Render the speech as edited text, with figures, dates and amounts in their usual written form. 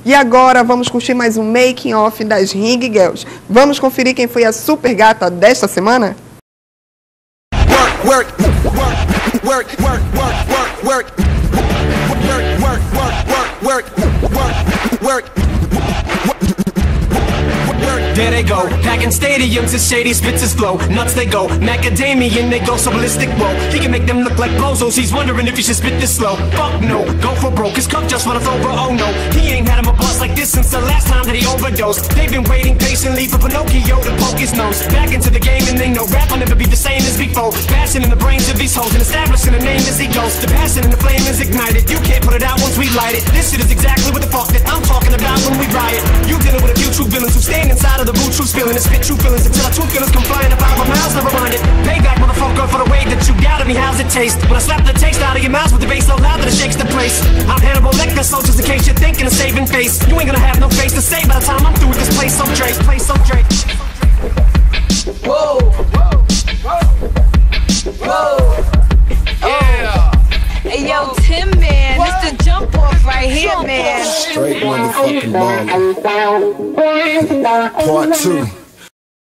E agora vamos curtir mais um making off das Ring Girls. Vamos conferir quem foi a super gata desta semana? Work, work, work, work, work, work, work, work, work, work. There they go, packing stadiums, his shady spits his flow. Nuts they go, macadamian, they go so ballistic, whoa. He can make them look like bozos, he's wondering if he should spit this slow. Fuck no, go for broke, his cup just wanna throw, but oh no. He ain't had him a buzz like this since the last time that he overdosed. They've been waiting patiently for Pinocchio to poke his nose. Back into the game and they know rap will never be the same as before. Passion in the brains of these hoes and establishing a name as he goes. The passion and the flame is ignited, you can't put it out once we light it. This shit is exactly what the fuck that I'm talking about when we riot. You dealing with a few true villains who stand inside of the boot, true feeling and spit true feelings until our true feelings come flying up out of our mouths. Never mind it. Payback, motherfucker, for the way that you doubted me. How's it taste? When I slap the taste out of your mouth with the bass so loud that it shakes the place. I'm Hannibal Lecter, so just in case you're thinking of saving face, you ain't gonna have no face to say by the time I'm through with this place. So Drake, play so Drake. Whoa, whoa, yeah. Hey yo, Tim, man, this the jump off right here, man. Straight motherfucking ball. Part 2.